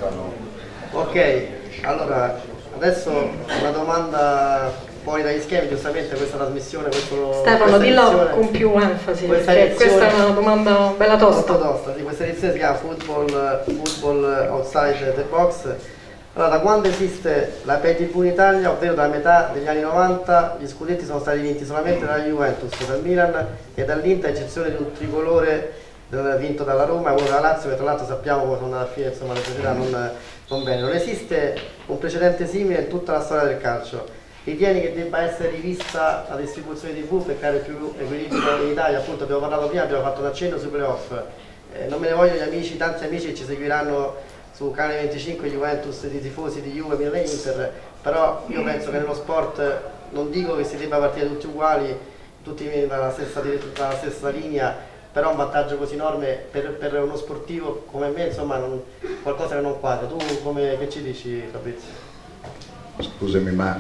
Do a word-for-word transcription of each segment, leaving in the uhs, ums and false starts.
Ok, allora adesso una domanda fuori dagli schemi, giustamente questa trasmissione, questo, Stefano, dillo con più enfasi, questa perché questa è una domanda bella tosta. tosta sì, questa edizione si chiama Football, Football Outside the Box. Allora, da quando esiste la Pay ti vu in Italia, ovvero dalla metà degli anni novanta, gli scudetti sono stati vinti solamente dalla Juventus, dal Milan e dall'Inter, a eccezione di un tricolore vinto dalla Roma e uno dalla Lazio, che tra l'altro sappiamo come sono alla fine, insomma, le società non, non bene. Non esiste un precedente simile in tutta la storia del calcio. Ritieni che debba essere rivista la distribuzione ti vu per creare più equilibrio in Italia? Appunto abbiamo parlato prima, abbiamo fatto un accenno sui playoff. Eh, non me ne voglio gli amici, tanti amici che ci seguiranno su Canale venticinque, Juventus, di tifosi di Juve, Milan e Inter, però io penso che nello sport non dico che si debba partire tutti uguali, tutti dalla stessa, dalla stessa linea, però un vantaggio così enorme per, per uno sportivo come me, insomma, non, qualcosa che non quadra. Tu come, che ci dici, Fabrizio? Scusami, ma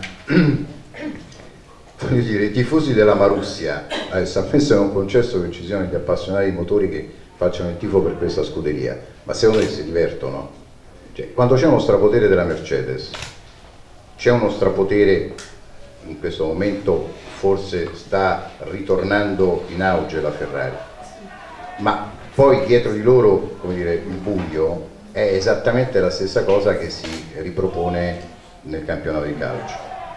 voglio dire, i tifosi della Marussia, eh, sapesse non concesso che ci siano gli appassionati di motori che facciano il tifo per questa scuderia, ma secondo me si divertono. Cioè, quando c'è uno strapotere della Mercedes, c'è uno strapotere, in questo momento forse sta ritornando in auge la Ferrari, ma poi dietro di loro, come dire, il buio è esattamente la stessa cosa che si ripropone nel campionato di calcio.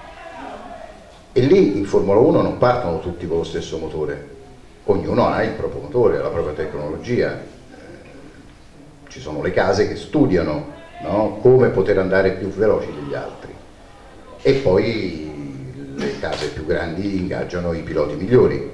E lì in Formula uno non partono tutti con lo stesso motore, ognuno ha il proprio motore, la propria tecnologia. Ci sono le case che studiano, no? Come poter andare più veloci degli altri, e poi le case più grandi ingaggiano i piloti migliori.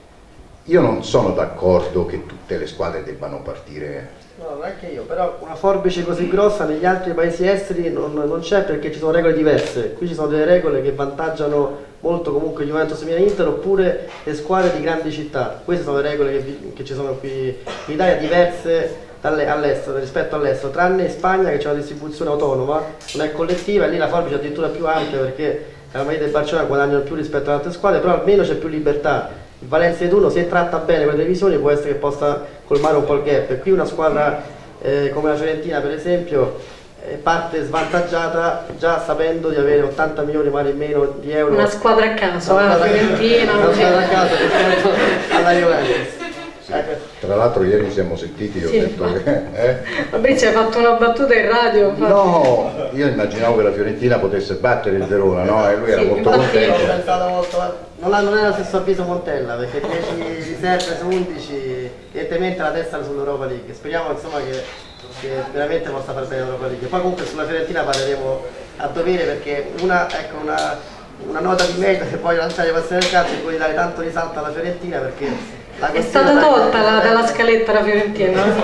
Io non sono d'accordo che tutte le squadre debbano partire. No, neanche io, però una forbice così grossa negli altri paesi esteri non, non c'è, perché ci sono regole diverse. Qui ci sono delle regole che vantaggiano molto comunque Juventus, Milan, Inter, oppure le squadre di grandi città. Queste sono le regole che, che ci sono qui in Italia, diverse all'estero, rispetto all'estero, tranne in Spagna che c'è una distribuzione autonoma, non è collettiva, e lì la forbice è addirittura più ampia, perché la Madrid e Barcellona guadagnano più rispetto alle altre squadre, però almeno c'è più libertà. Il Valencia di turno, se tratta bene con le televisioni, può essere che possa colmare un po' il gap. E qui una squadra eh, come la Fiorentina, per esempio, eh, parte svantaggiata già sapendo di avere ottanta milioni magari in meno di euro. Una squadra a caso, eh, la Fiorentina. Una squadra a caso rispetto alla Juventus. Sì. Tra l'altro ieri ci siamo sentiti, io ho sì, detto che... Eh? Fabrizio, hai fatto una battuta in radio? Infatti. No, io immaginavo che la Fiorentina potesse battere il Verona, no? E lui era sì, molto contento. Ho pensato molto... Non, ha, non è lo stesso avviso Montella, perché dieci riserve su undici, evidentemente la testa è sull'Europa League. Speriamo insomma che, che veramente possa far bene l'Europa League. Poi comunque sulla Fiorentina parleremo a dovere, perché una, ecco, una, una nota di merito che voglio lanciare ai passioni del calcio è quello di dare tanto risalto alla Fiorentina, perché la è stata tolta la, dalla scaletta la Fiorentina, non,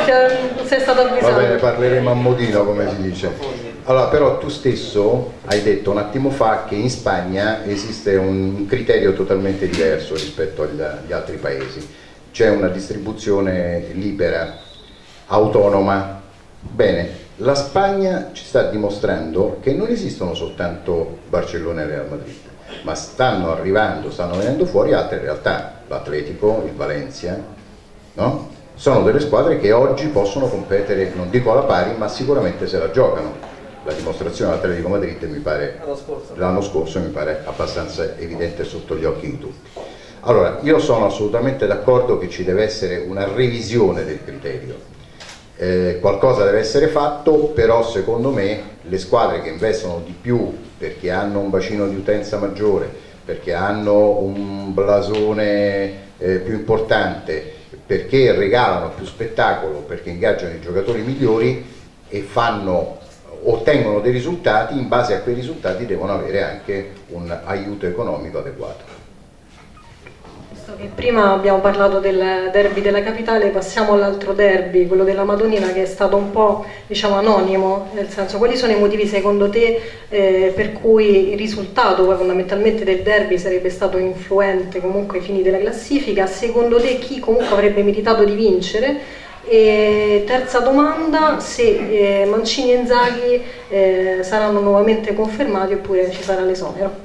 non sei stato avvisato. Va bene, parleremo a modino, come si dice. Allora, però tu stesso hai detto un attimo fa che in Spagna esiste un criterio totalmente diverso rispetto agli, agli altri paesi. C'è una distribuzione libera, autonoma. Bene, la Spagna ci sta dimostrando che non esistono soltanto Barcellona e Real Madrid, ma stanno arrivando, stanno venendo fuori altre realtà. L'Atletico, il Valencia, no? Sono delle squadre che oggi possono competere, non dico alla pari, ma sicuramente se la giocano. La dimostrazione dell'Atletico Madrid mi pare l'anno scorso mi pare abbastanza evidente sotto gli occhi di tutti. Allora, io sono assolutamente d'accordo che ci deve essere una revisione del criterio. Eh, qualcosa deve essere fatto, però secondo me le squadre che investono di più perché hanno un bacino di utenza maggiore, perché hanno un blasone eh, più importante, perché regalano più spettacolo, perché ingaggiano i giocatori migliori e fanno, ottengono dei risultati, in base a quei risultati devono avere anche un aiuto economico adeguato. Prima abbiamo parlato del derby della capitale, passiamo all'altro derby, quello della Madonnina, che è stato un po', diciamo, anonimo, nel senso, quali sono i motivi secondo te eh, per cui il risultato poi fondamentalmente del derby sarebbe stato influente comunque ai fini della classifica? Secondo te chi comunque avrebbe meritato di vincere? E terza domanda, se eh, Mancini e Inzaghi eh, saranno nuovamente confermati oppure ci sarà l'esonero?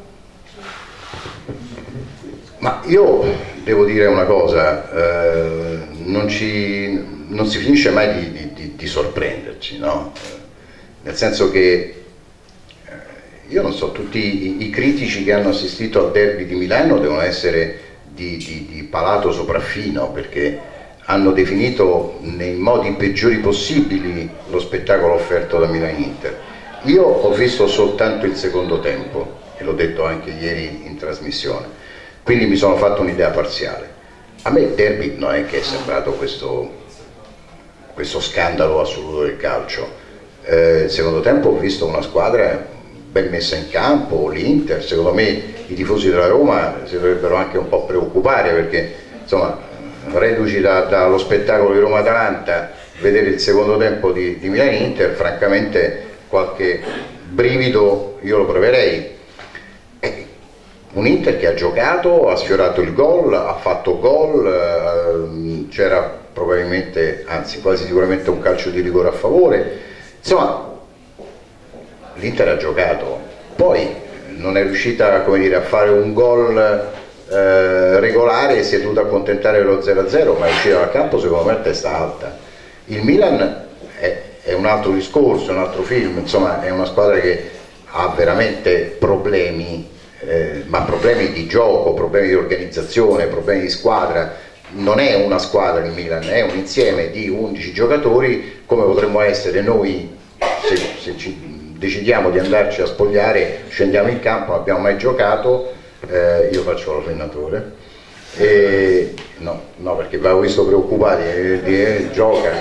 Ma io devo dire una cosa, eh, non, ci, non si finisce mai di, di, di sorprenderci, no? nel senso che eh, io non so, tutti i, i critici che hanno assistito al derby di Milano devono essere di, di, di palato sopraffino, perché hanno definito nei modi peggiori possibili lo spettacolo offerto da Milan Inter. Io ho visto soltanto il secondo tempo, e l'ho detto anche ieri in trasmissione, quindi mi sono fatto un'idea parziale. A me il derby non è che è sembrato questo, questo scandalo assoluto del calcio. Eh, il secondo tempo ho visto una squadra ben messa in campo, l'Inter. Secondo me i tifosi della Roma si dovrebbero anche un po' preoccupare, perché insomma, reduci da, dallo spettacolo di Roma-Atalanta, vedere il secondo tempo di, di Milan-Inter, francamente qualche brivido io lo proverei. Eh, un Inter che ha giocato, ha sfiorato il gol, ha fatto gol, eh, c'era probabilmente, anzi quasi sicuramente un calcio di rigore a favore, insomma l'Inter ha giocato, poi non è riuscita, come dire, a fare un gol eh, regolare e si è dovuta accontentare dello zero a zero, ma è uscita dal campo secondo me a testa alta. Il Milan è, è un altro discorso, è un altro film, insomma è una squadra che ha veramente problemi, eh, ma problemi di gioco, problemi di organizzazione, problemi di squadra. Non è una squadra il Milan, è un insieme di undici giocatori come potremmo essere noi se, se ci decidiamo di andarci a spogliare, scendiamo in campo, non abbiamo mai giocato, eh, io faccio l'allenatore, e, no, no, perché avevo visto preoccupati, eh, eh, gioca,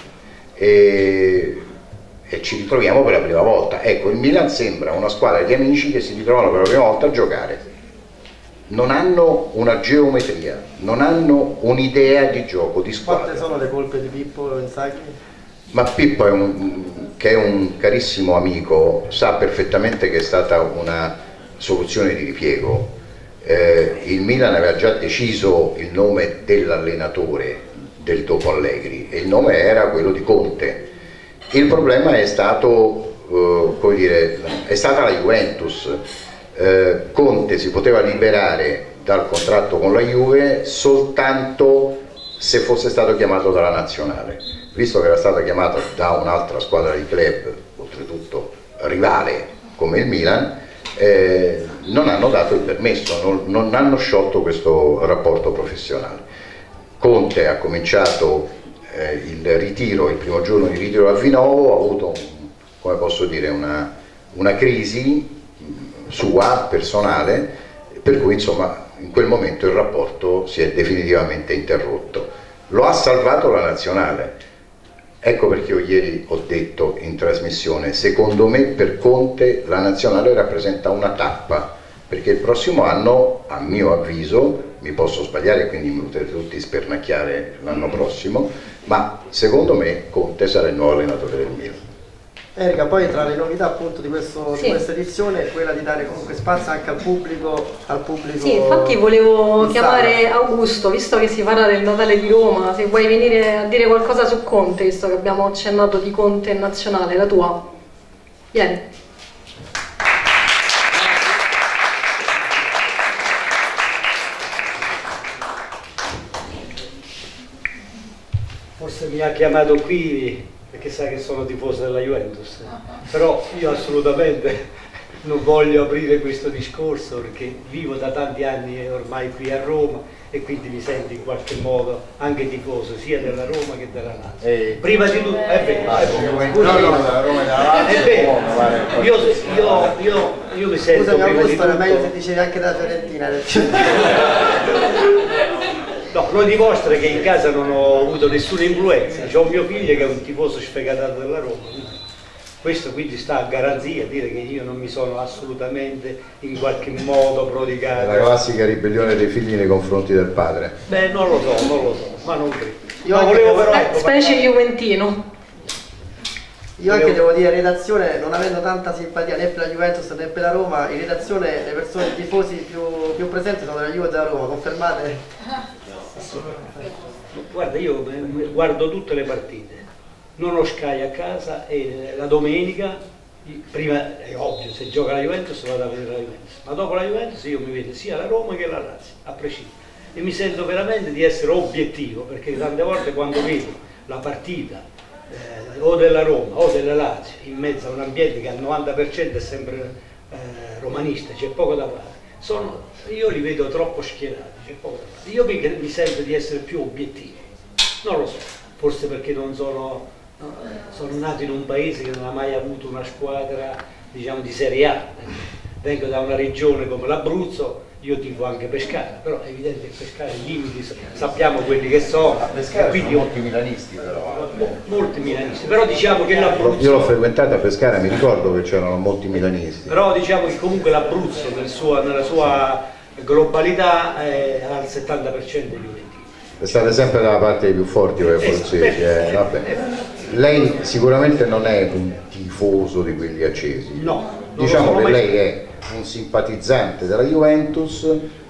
e, e ci ritroviamo per la prima volta. Ecco, il Milan sembra una squadra di amici che si ritrovano per la prima volta a giocare, non hanno una geometria, non hanno un'idea di gioco, di squadra. Quante sono le colpe di Pippo Inzaghi? Ma Pippo, è un, che è un carissimo amico, sa perfettamente che è stata una soluzione di ripiego. Eh, il Milan aveva già deciso il nome dell'allenatore del dopo Allegri e il nome era quello di Conte. Il problema è stato, eh, come dire, è stata la Juventus. Eh, Conte si poteva liberare dal contratto con la Juve soltanto se fosse stato chiamato dalla nazionale. Visto che era stata chiamata da un'altra squadra di club, oltretutto rivale come il Milan, eh, non hanno dato il permesso, non, non hanno sciolto questo rapporto professionale. Conte ha cominciato eh, il ritiro, il primo giorno di ritiro a Vinovo, ha avuto, come posso dire, una, una crisi sua, personale, per cui insomma in quel momento il rapporto si è definitivamente interrotto. Lo ha salvato la nazionale. Ecco perché io ieri ho detto in trasmissione, secondo me per Conte la nazionale rappresenta una tappa, perché il prossimo anno, a mio avviso, mi posso sbagliare, quindi mi potete tutti spernacchiare l'anno prossimo, ma secondo me Conte sarà il nuovo allenatore del Milan. Erika, poi tra le novità appunto di, questo, sì. di questa edizione è quella di dare comunque spazio anche al pubblico, al pubblico. Sì, infatti volevo chiamare Augusto, visto che si parla del Natale di Roma, se vuoi venire a dire qualcosa su Conte, visto che abbiamo accennato di Conte in nazionale, la tua. Vieni. Forse mi ha chiamato qui perché sa che sono tifoso della Juventus, però io assolutamente non voglio aprire questo discorso perché vivo da tanti anni ormai qui a Roma e quindi mi sento in qualche modo anche tifoso sia della Roma che della Lazio. Ehi. Prima di tutto, è vero, è vero, No, no, della Roma e della Lazio. è vero. Io, io, io, io mi sento Scusami prima di Augusto, era meglio tutto... se dicevi anche della Fiorentina. No, lo dimostra che in casa non ho avuto nessuna influenza, c'ho un mio figlio che è un tifoso sfegatato della Roma, questo quindi sta a garanzia, dire che io non mi sono assolutamente in qualche modo prodigato. La classica ribellione dei figli nei confronti del padre. Beh, non lo so, non lo so, ma non credo. Io no, anche volevo devo- però... Eh, specie Juventino. Io anche devo dire, in redazione, non avendo tanta simpatia né per la Juventus né per la Roma, in redazione le persone, i tifosi più, più presenti sono della Juve e della Roma, confermate? Guarda, io guardo tutte le partite, non ho Sky a casa e la domenica, prima è ovvio, se gioca la Juventus vado a vedere la Juventus, ma dopo la Juventus io mi vedo sia la Roma che la Lazio, a prescindere. E mi sento veramente di essere obiettivo, perché tante volte quando vedo la partita eh, o della Roma o della Lazio in mezzo a un ambiente che al novanta per cento è sempre eh, romanista, c'è poco da fare. Sono, io li vedo troppo schierati, c'è poco da fare. Io mi, mi sento di essere più obiettivo, non lo so, forse perché non sono, sono nato in un paese che non ha mai avuto una squadra, diciamo, di Serie A. Vengo da una regione come l'Abruzzo, io tifo anche Pescara, però è evidente che Pescara i limiti sappiamo quelli che sono. A Pescara quindi sono molti milanisti però. Molti milanisti, però diciamo che l'Abruzzo... Io l'ho frequentata a Pescara, mi ricordo che c'erano molti milanisti. Però diciamo che comunque l'Abruzzo nel suo, nella sua globalità è al settanta per cento di juventini. State sempre dalla parte dei più forti voi abruzzesi, eh, vabbè. Lei sicuramente non è un tifoso di quelli accesi. No. Diciamo che lei è un simpatizzante della Juventus,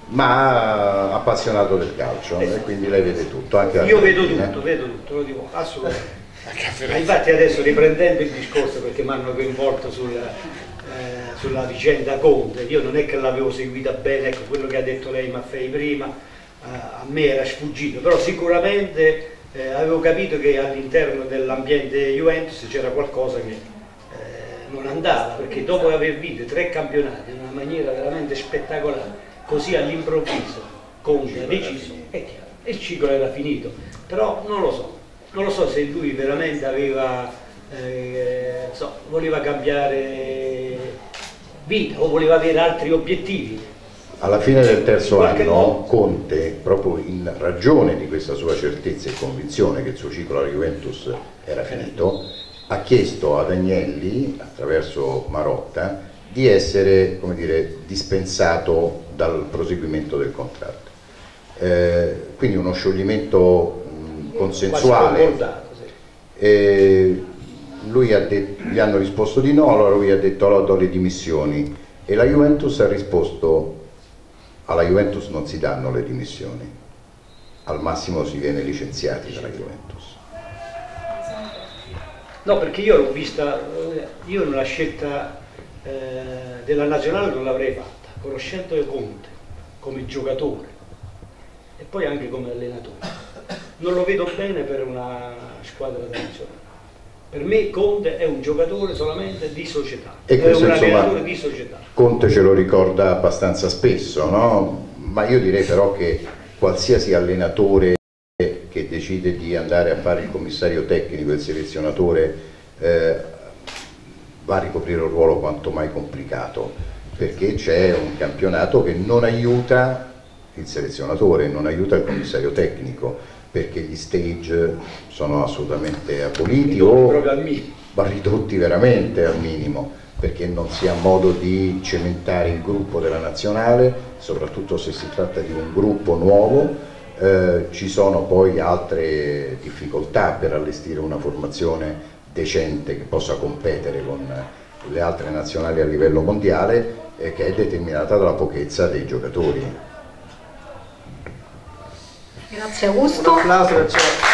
ma appassionato del calcio, eh. E quindi lei vede tutto. Anche io vedo tutto, vedo tutto, lo dico assolutamente. Ma infatti adesso, riprendendo il discorso, perché mi hanno coinvolto sulla, eh, sulla vicenda Conte, io non è che l'avevo seguita bene, ecco, quello che ha detto lei Maffei prima, eh, a me era sfuggito, però sicuramente eh, avevo capito che all'interno dell'ambiente Juventus c'era qualcosa che non andava, perché dopo aver vinto tre campionati in una maniera veramente spettacolare, così all'improvviso Conte ha deciso, è chiaro, e il ciclo era finito. Però non lo so, non lo so se lui veramente aveva, eh, so, voleva cambiare vita o voleva avere altri obiettivi. Alla fine del terzo anno modo. Conte, proprio in ragione di questa sua certezza e convinzione che il suo ciclo alla Juventus era finito, ha chiesto ad Agnelli, attraverso Marotta, di essere, come dire, dispensato dal proseguimento del contratto. Eh, quindi uno scioglimento mh, consensuale. Eh, lui ha detto, gli hanno risposto di no, allora lui ha detto allora do le dimissioni, e la Juventus ha risposto: alla Juventus non si danno le dimissioni, al massimo si viene licenziati dalla Juventus. No, perché io l'ho vista, io nella scelta eh, della nazionale non l'avrei fatta, conoscendo Conte come giocatore e poi anche come allenatore. Non lo vedo bene per una squadra da nazionale. Per me Conte è un giocatore solamente di società, e questo, è un insomma, allenatore di società. Conte ce lo ricorda abbastanza spesso, no? Ma io direi però che qualsiasi allenatore che decide di andare a fare il commissario tecnico, il selezionatore, eh, va a ricoprire un ruolo quanto mai complicato, perché c'è un campionato che non aiuta il selezionatore, non aiuta il commissario tecnico, perché gli stage sono assolutamente aboliti o ridotti veramente al minimo, perché non si ha modo di cementare il gruppo della nazionale, soprattutto se si tratta di un gruppo nuovo. Eh, ci sono poi altre difficoltà per allestire una formazione decente che possa competere con le altre nazionali a livello mondiale, eh, che è determinata dalla pochezza dei giocatori. Grazie Augusto. Un applauso per ciò.